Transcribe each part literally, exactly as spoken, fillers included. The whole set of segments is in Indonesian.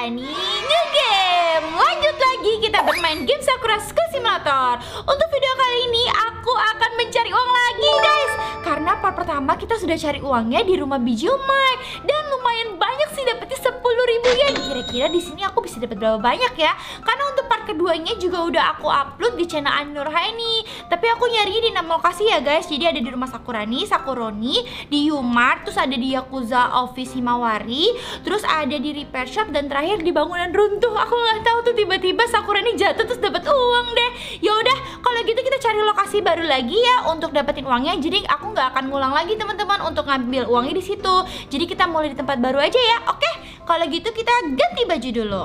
Ani ngegame. Lanjut lagi kita bermain game Sakura School Simulator. Untuk video kali ini aku akan mencari uang lagi guys. Karena part pertama kita sudah cari uangnya di rumah Bijumai dan lumayan banyak sih, dapetnya sepuluh ribu yen. Kira-kira di sini aku bisa dapat berapa banyak ya? Karena untuk part keduanya juga udah aku upload di channel Ani Nurhaini. Tapi aku nyarinya di enam lokasi ya guys. Jadi ada di rumah Sakurani, Sakuroni, di Yumart, terus ada di Yakuza Office Himawari, terus ada di repair shop, dan terakhir di bangunan runtuh. Aku nggak tahu tuh tiba-tiba Sakurani jatuh terus dapat uang deh. Ya udah, kalau gitu kita cari lokasi baru lagi ya untuk dapetin uangnya. Jadi aku nggak akan ngulang lagi teman-teman untuk ngambil uangnya di situ. Jadi kita mulai di tempat baru aja ya. Oke, kalau gitu kita ganti baju dulu.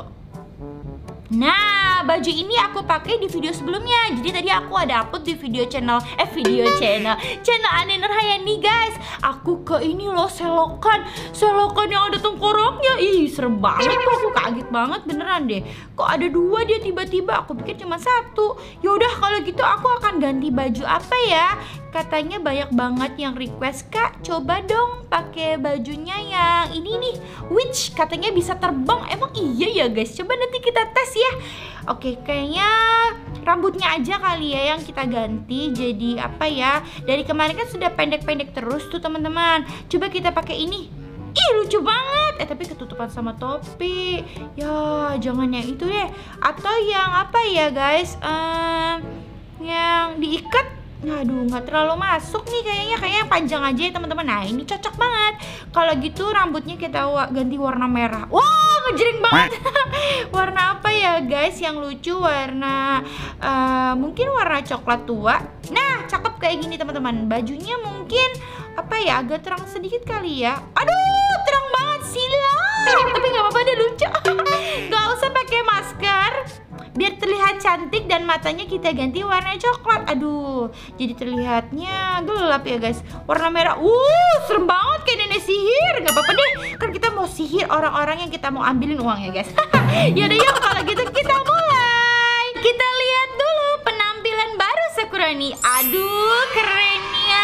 Nah, baju ini aku pakai di video sebelumnya. Jadi tadi aku ada upload di video channel Eh video channel Channel Ani Nurhaini guys. Aku ke ini loh, selokan Selokan yang ada tengkoraknya. Ih serem banget tuh, aku kaget banget beneran deh. Kok ada dua dia tiba-tiba, aku pikir cuma satu. Yaudah kalau gitu aku akan ganti baju apa ya. Katanya banyak banget yang request, Kak coba dong pakai bajunya yang ini nih, which katanya bisa terbang. Emang iya ya guys? Coba nanti kita tes ya. Oke, kayaknya rambutnya aja kali ya yang kita ganti. Jadi apa ya, dari kemarin kan sudah pendek-pendek terus tuh teman-teman. Coba kita pakai ini. Ih lucu banget. Eh tapi ketutupan sama topi. Ya jangan yang itu deh. Atau yang apa ya guys, um, yang diikat. Aduh, nggak terlalu masuk nih kayaknya. Kayaknya panjang aja ya teman-teman. Nah ini cocok banget. Kalau gitu rambutnya kita ganti warna merah. Wah ngejreng banget. Warna apa ya guys yang lucu? Warna uh, mungkin warna coklat tua. Nah cakep kayak gini teman-teman. Bajunya mungkin apa ya, agak terang sedikit kali ya. Aduh terang banget silau. Tapi nggak apa-apa deh, lucu. Nggak usah pakai masker biar terlihat cantik, dan matanya kita ganti warna coklat. Aduh, jadi terlihatnya gelap ya guys. Warna merah. Uh, serem banget kayak nenek sihir. Gak apa-apa deh, kan kita mau sihir orang-orang yang kita mau ambilin uangnya guys. Yaudah yuk kalau gitu kita mulai. Kita lihat dulu penampilan baru Sakurani. Aduh, kerennya.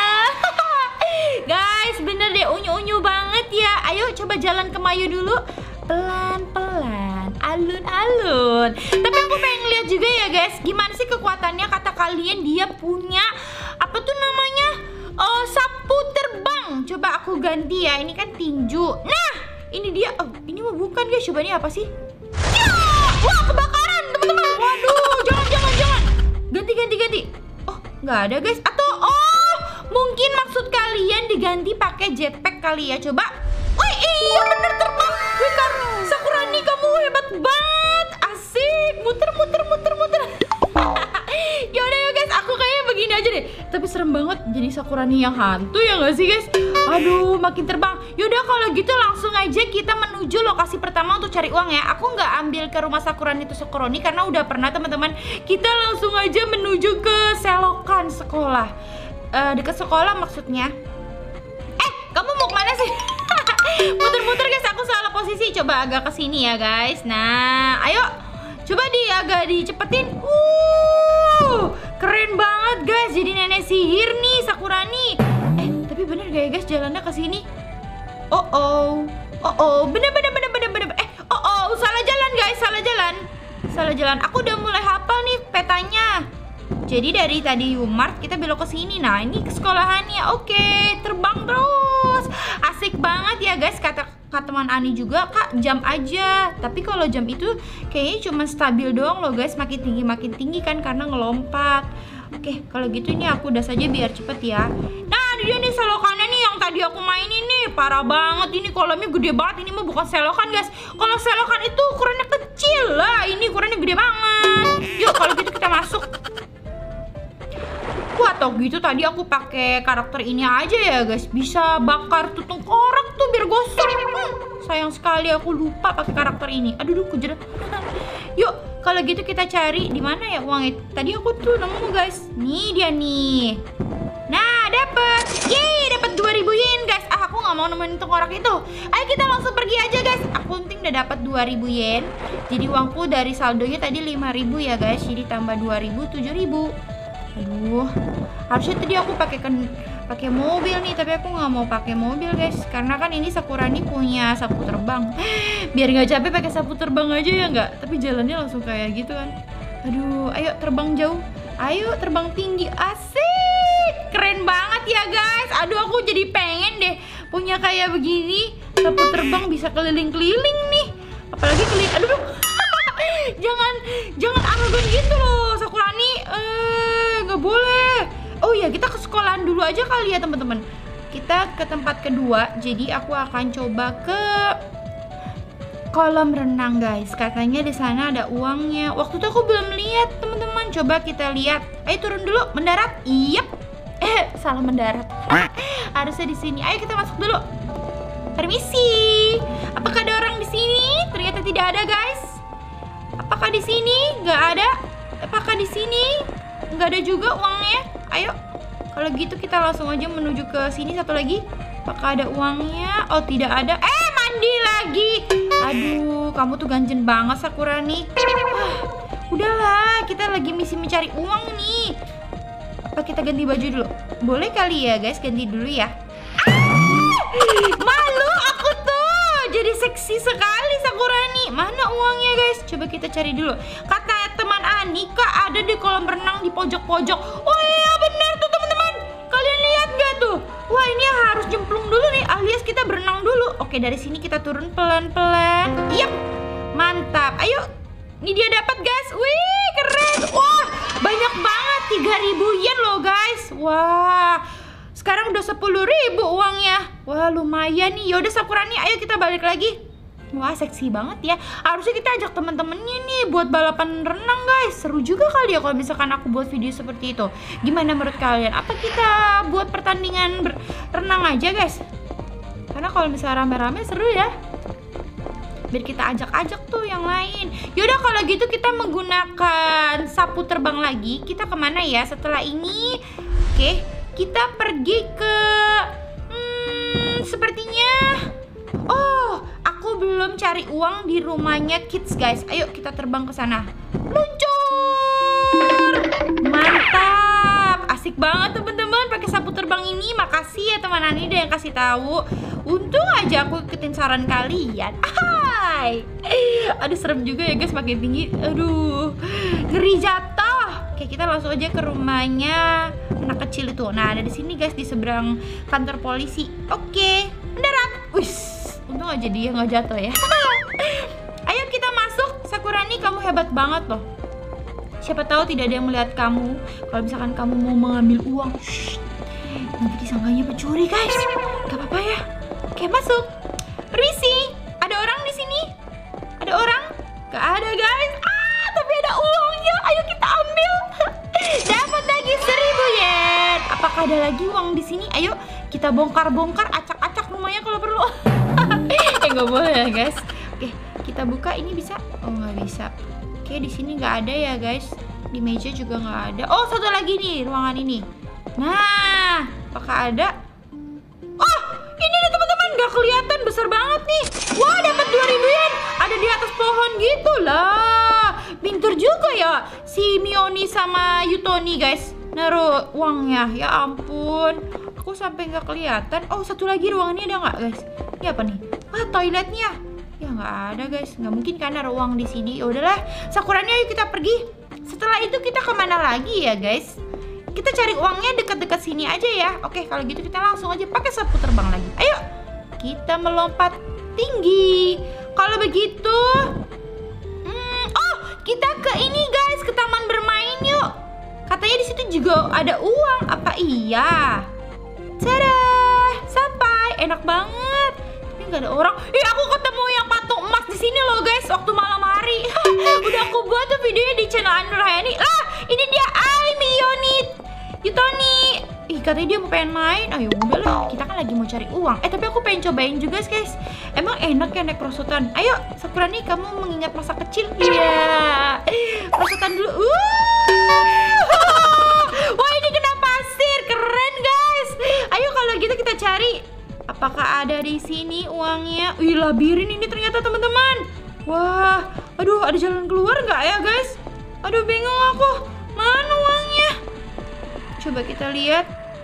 Guys, bener deh, unyu-unyu banget ya. Ayo coba jalan ke Mayu dulu. Pelan-pelan, alun-alun. Tapi aku pengen lihat juga ya guys, gimana sih kekuatannya. Kata kalian dia punya apa tuh namanya, oh sapu terbang. Coba aku ganti ya, ini kan tinju. Nah ini dia. Oh ini mah bukan guys, coba ini apa sih ya? Wah kebakaran teman-teman. Waduh, jangan jangan jangan. Ganti ganti ganti. Oh nggak ada guys. Atau oh mungkin maksud kalian diganti pakai jetpack kali ya. Coba. Wih iya bener, terbang. Bentar, Sakurani kamu hebat banget. Asik, muter muter muter muter. Yaudah ya guys, aku kayaknya begini aja deh. Tapi serem banget jadi Sakurani yang hantu ya gak sih guys? Aduh makin terbang. Yaudah kalau gitu langsung aja kita menuju lokasi pertama untuk cari uang ya. Aku nggak ambil ke rumah Sakurani itu Sakuroni karena udah pernah teman-teman. Kita langsung aja menuju ke selokan sekolah, uh, dekat sekolah maksudnya. Eh kamu mau kemana sih? Muter-muter guys, aku salah posisi. Coba agak ke sini ya guys. Nah, ayo. Coba di agak dicepetin. Uh, keren banget guys. Jadi nenek sihir nih Sakurani. Eh, tapi bener gak ya guys jalannya ke sini? Oh oh. Oh oh, bener bener bener bener bener. Eh, oh oh, salah jalan guys, salah jalan. Salah jalan. Aku udah mulai hafal nih petanya. Jadi dari tadi Yumart kita belok ke sini. Nah, ini ke sekolahannya. Oke, terbang terus. Asik banget ya guys. Kata kata teman Ani juga, Kak, jam aja. Tapi kalau jam itu kayaknya cuma stabil doang loh guys. Makin tinggi makin tinggi kan karena ngelompat. Oke, kalau gitu ini aku udah saja biar cepet ya. Nah, dia nih selokannya nih yang tadi aku mainin nih. Parah banget, ini kolamnya gede banget. Ini mah bukan selokan guys. Kalau selokan itu ukurannya kecil lah. Ini ukurannya gede banget. Yuk, kalau gitu kita masuk. Wah, atau gitu tadi aku pakai karakter ini aja ya guys. Bisa bakar tuh tengkorak tuh biar gosong. Hmm, sayang sekali aku lupa pakai karakter ini. Aduh, duh, kujerat. Yuk, kalau gitu kita cari di mana ya uangnya. Tadi aku tuh nemu guys. Nih dia nih. Nah, dapet. Yeay, dapet dua ribu yen guys. Ah, aku nggak mau nemuin tengkorak itu. Ayo kita langsung pergi aja guys. Aku penting udah dapat dua ribu yen. Jadi uangku dari saldonya tadi lima ribu ya guys. Jadi tambah dua ribu, tujuh ribu. Aduh, harusnya tadi aku pakai pakai mobil nih, tapi aku nggak mau pakai mobil guys, karena kan ini Sakurani punya sapu terbang. Biar nggak capek pakai sapu terbang aja ya nggak? Tapi jalannya langsung kayak gitu kan. Aduh, ayo terbang jauh, ayo terbang tinggi, asik, keren banget ya guys. Aduh, aku jadi pengen deh punya kayak begini, sapu terbang bisa keliling-keliling nih, apalagi keliling. Aduh, jangan jangan arogan gitu loh Sakurani, eh nggak boleh. Oh ya, kita ke sekolahan dulu aja kali ya teman-teman. Kita ke tempat kedua. Jadi aku akan coba ke kolam renang guys. Katanya di sana ada uangnya. Waktu itu aku belum lihat teman-teman. Coba kita lihat. Ayo turun dulu, mendarat. Iyep. Eh, salah mendarat. Harusnya di sini. Ayo kita masuk dulu. Permisi. Apakah ada orang di sini? Ternyata tidak ada guys. Apakah di sini? Nggak ada. Apakah di sini? Nggak ada juga uangnya. Ayo, kalau gitu kita langsung aja menuju ke sini satu lagi. Apakah ada uangnya? Oh, tidak ada. Eh, mandi lagi. Aduh, kamu tuh ganjen banget Sakurani. Ah, udahlah, kita lagi misi mencari uang nih. Apa kita ganti baju dulu? Boleh kali ya guys, ganti dulu ya. Ah, malu aku tuh. Jadi seksi sekali Sakurani. Mana uangnya guys? Coba kita cari dulu. Kata teman Anika ada di kolam renang di pojok-pojok. Oh iya benar tuh teman-teman. Kalian lihat gak tuh? Wah, ini harus jemplung dulu nih, alias kita berenang dulu. Oke, dari sini kita turun pelan-pelan. Yap, mantap. Ayo, ini dia dapat guys. Wih, keren. Wah, banyak banget, tiga ribu yen loh guys. Wah, sekarang udah sepuluh ribu uangnya. Wah, lumayan nih. Yaudah Sakurani, ayo kita balik lagi. Wah, seksi banget ya. Harusnya kita ajak teman-temannya nih buat balapan renang guys. Seru juga kali ya kalau misalkan aku buat video seperti itu. Gimana menurut kalian? Apa kita buat pertandingan berenang aja guys? Karena kalau misalnya rame-rame seru ya. Biar kita ajak-ajak tuh yang lain. Yaudah kalau gitu kita menggunakan sapu terbang lagi. Kita kemana ya setelah ini? Oke, kita pergi ke hmm, sepertinya oh, aku belum cari uang di rumahnya kids guys. Ayo kita terbang ke sana. Luncur. Mantap. Asik banget teman-teman pakai sapu terbang ini. Makasih ya teman Anida yang kasih tahu. Untung aja aku ikutin saran kalian. Hai. Aduh, serem juga ya guys makin tinggi. Aduh, ngeri jatuh. Oke, kita langsung aja ke rumahnya anak kecil itu. Nah, ada di sini guys di seberang kantor polisi. Oke, mendarat. Wih. Untung aja dia nggak jatuh ya. Ayo kita masuk. Sakurani, kamu hebat banget loh. Siapa tahu tidak ada yang melihat kamu. Kalau misalkan kamu mau mengambil uang, shh, nanti disangkanya pencuri guys. Gak apa-apa ya. Oke, masuk. Permisi. Ada orang di sini? Ada orang? Gak ada guys. Ah, tapi ada uangnya. Ayo kita ambil. Dapat lagi seribu yen. Apakah ada lagi uang di sini? Ayo kita bongkar-bongkar, acak-acak rumahnya kalau perlu. Eh, nggak boleh ya guys. Oke, kita buka. Ini bisa? Oh, nggak bisa. Oke, di sini nggak ada ya guys. Di meja juga nggak ada. Oh, satu lagi nih ruangan ini. Nah, apakah ada? Oh, ini nih teman-teman, nggak kelihatan, besar banget nih. Wah, dapat dua ribu yen. Ada di atas pohon gitu lah. Pinter juga ya si Mioni sama Yutoni guys. Naruh uangnya. Ya ampun, aku sampai nggak kelihatan. Oh, satu lagi ruangannya ada nggak guys? Ini apa nih? Ah, toiletnya. Ya nggak ada guys. Nggak mungkin kan ada ruang di sini. Ya udahlah, Sakurani, ayo kita pergi. Setelah itu kita kemana lagi ya guys? Kita cari uangnya dekat-dekat sini aja ya. Oke, kalau gitu kita langsung aja pakai sapu terbang lagi. Ayo, kita melompat tinggi. Kalau begitu, hmm, oh, kita ke ini guys, ke taman bermain yuk. Katanya di situ juga ada uang. Apa iya? Tada, sampai. Enak banget. Tapi nggak ada orang. Ih, aku ketemu yang patung emas di sini loh guys. Waktu malam hari. Udah aku buat tuh videonya di channel Ainur Hayani. Lah, ini dia Ai Mioni Yutoni. Ih, katanya dia mau pengen main. Ayo udahlah, kita kan lagi mau cari uang. Eh, tapi aku pengen cobain juga guys. Emang enak ya naik prosotan. Ayo Sakurani, kamu mengingat masa kecil. Iya, prosotan dulu. uh. Wah, ini kena pasir. Keren guys. Ayo kalau gitu kita cari. Apakah ada di sini uangnya? Wih, labirin ini ternyata teman-teman. Wah, aduh, ada jalan keluar nggak ya guys? Aduh, bingung aku. Mana uangnya? Coba kita lihat.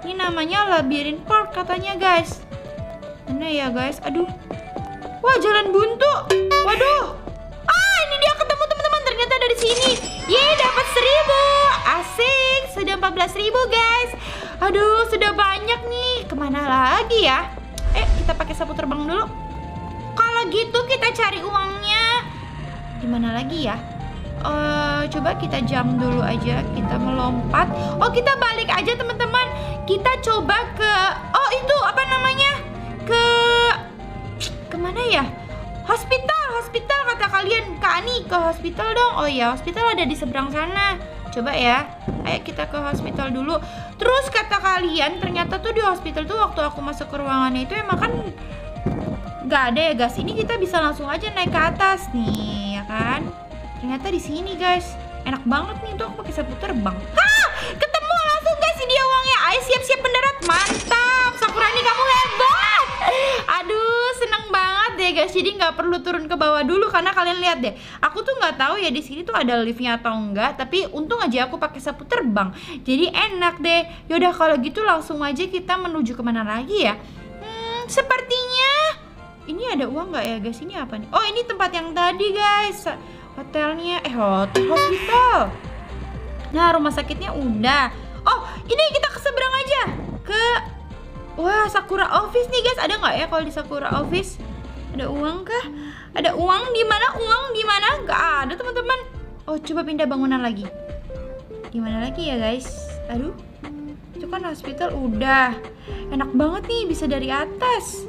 Ini namanya labirin park katanya guys. Mana ya guys? Aduh. Wah, jalan buntu. Waduh. Ah, ini dia ketemu teman-teman. Ternyata dari sini. Yeay, dapat seribu. Asik. Sudah empat belas ribu guys. Aduh, sudah banyak nih. Kemana lagi ya? Eh, kita pakai sapu terbang dulu. Kalau gitu kita cari uangnya. Di mana lagi ya? Uh, coba kita jump dulu aja. Kita melompat. Oh, kita balik aja teman-teman. Kita coba ke. Oh, itu apa namanya? Ke kemana ya? Hospital, hospital kata kalian. Kak Ani, ke hospital dong. Oh ya, hospital ada di seberang sana. Coba ya. Ayo kita ke hospital dulu. Terus kata kalian, ternyata tuh di hospital tuh waktu aku masuk ke ruangannya itu emang kan nggak ada ya guys. Ini kita bisa langsung aja naik ke atas nih, ya kan? Ternyata di sini guys. Enak banget nih tuh aku pakai sapu terbang. Hah! Ketemu langsung guys, ini dia uangnya. Ayo siap-siap mendarat. Mantap. Sakurani kamu hebat. Aduh, seneng banget deh guys. Jadi nggak perlu turun ke bawah dulu karena kalian lihat deh. Aku tuh nggak tahu ya di sini tuh ada liftnya atau enggak. Tapi untung aja aku pakai sapu terbang. Jadi enak deh. Yaudah kalau gitu langsung aja kita menuju kemana lagi ya? Hmm, sepertinya ini ada uang nggak ya guys? Ini apa nih? Oh, ini tempat yang tadi guys. Hotelnya, eh hotel, hospital. Nah, rumah sakitnya udah. Oh, ini kita ke seberang aja. Ke, wah, Sakura Office nih guys. Ada nggak ya kalau di Sakura Office? Ada uang kah? Ada uang di mana? Uang di mana? Nggak ada teman-teman. Oh, coba pindah bangunan lagi. Di mana lagi ya guys? Aduh, itu kan hospital udah. Enak banget nih, bisa dari atas.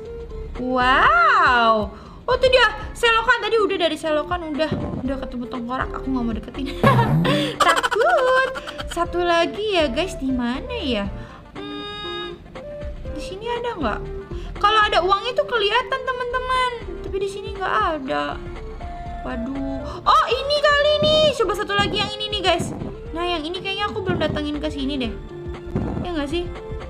Wow. Oh tuh dia, selokan tadi udah dari selokan udah udah ketemu tengkorak, aku nggak mau deketin. Takut. Satu lagi ya guys, di mana ya? Hmm, di sini ada nggak? Kalau ada uang itu kelihatan teman-teman, tapi di sini nggak ada. Waduh. Oh ini kali nih, coba satu lagi yang ini nih guys. Nah yang ini kayaknya aku belum datangin ke sini deh. Ya nggak sih?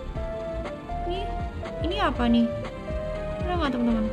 Ini, ini apa nih? Ada nggak teman-teman?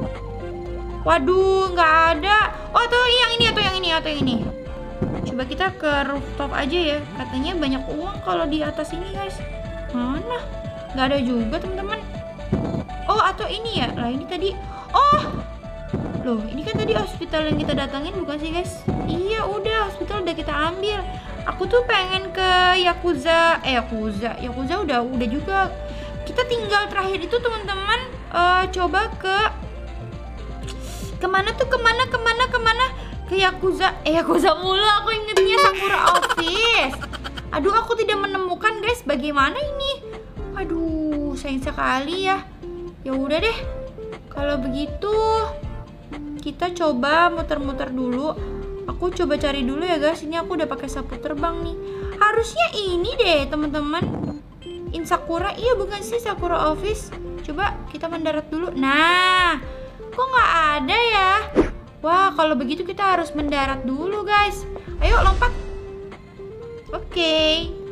Waduh, nggak ada. Oh, atau yang ini, atau yang ini, atau yang ini. Coba kita ke rooftop aja ya. Katanya banyak uang kalau di atas ini, guys. Mana? Nggak ada juga, teman-teman. Oh, atau ini ya. Lah, ini tadi. Oh, loh, ini kan tadi hospital yang kita datangin, bukan sih, guys? Iya, udah. Hospital udah kita ambil. Aku tuh pengen ke Yakuza. Eh, Yakuza. Yakuza udah, udah juga. Kita tinggal terakhir itu, teman-teman. Uh, coba ke kemana tuh, kemana, kemana, kemana? Ke Yakuza. Eh, Yakuza mulu aku ingetnya Sakura Office. Aduh, aku tidak menemukan guys. Bagaimana ini? Aduh, sayang sekali ya. Ya udah deh. Kalau begitu kita coba muter-muter dulu. Aku coba cari dulu ya guys. Ini aku udah pakai sapu terbang nih. Harusnya ini deh teman-teman. In Sakura, iya bukan sih Sakura Office. Coba kita mendarat dulu. Nah, kok nggak ada ya? Wah, kalau begitu kita harus mendarat dulu guys. Ayo lompat. Oke. Okay.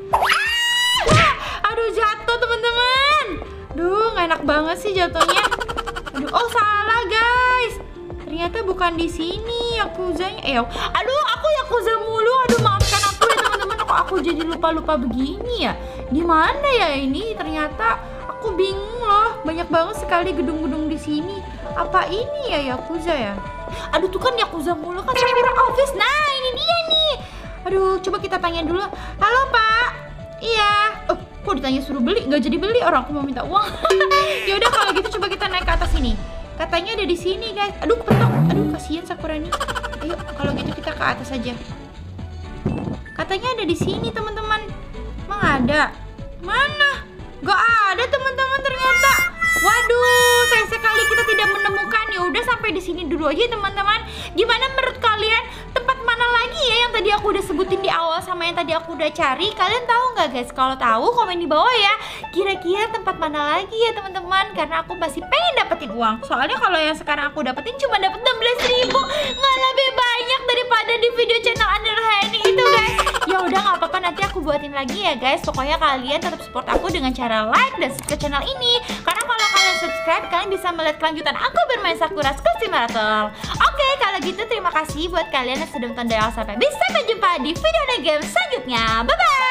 Ah! Aduh, jatuh teman-teman. Duh, nggak enak banget sih jatuhnya. Aduh, oh salah guys. Ternyata bukan di sini Yakuzanya. Eh, aduh, aku Yakuza mulu. Aduh, maafkan aku ya teman-teman. Kok aku jadi lupa-lupa begini ya? Di mana ya ini? Ternyata aku bingung loh. Banyak banget sekali gedung-gedung di sini. Apa ini ya Yakuza ya? Aduh, tuh kan Yakuza mulu kan Sakura Office. Nah, ini dia nih. Aduh, coba kita tanya dulu. Halo Pak. Iya. Oh, kok ditanya suruh beli? Nggak jadi beli, orang aku mau minta uang. Ya udah kalau gitu coba kita naik ke atas sini. Katanya ada di sini guys. Aduh, kepentok. Aduh, kasihan Sakura nih. Ayo, kalau gitu kita ke atas aja. Katanya ada di sini teman-teman. Emang ada? Mana? Gak ada teman-teman ternyata. Waduh, sayang sekali kita tidak menemukan. Ya udah sampai di sini dulu aja teman-teman. Gimana menurut kalian? Tempat mana lagi ya yang tadi aku udah sebutin di awal sama yang tadi aku udah cari? Kalian tahu nggak guys? Kalau tahu komen di bawah ya. Kira-kira tempat mana lagi ya teman-teman? Karena aku masih pengen dapetin uang. Soalnya kalau yang sekarang aku dapetin cuma dapet enam belas ribu. Nggak lebih banyak daripada di video channel Anir Hayani itu guys. Ya udah nggak apa-apa, nanti aku buatin lagi ya guys. Pokoknya kalian tetap support aku dengan cara like dan subscribe channel ini. Karena kalau kalian subscribe, kalian bisa melihat kelanjutan aku bermain Sakura Skull Marathon. Oke, kalau gitu terima kasih buat kalian yang sudah menonton dari awal sampai habis. Sampai jumpa di video game selanjutnya. Bye bye.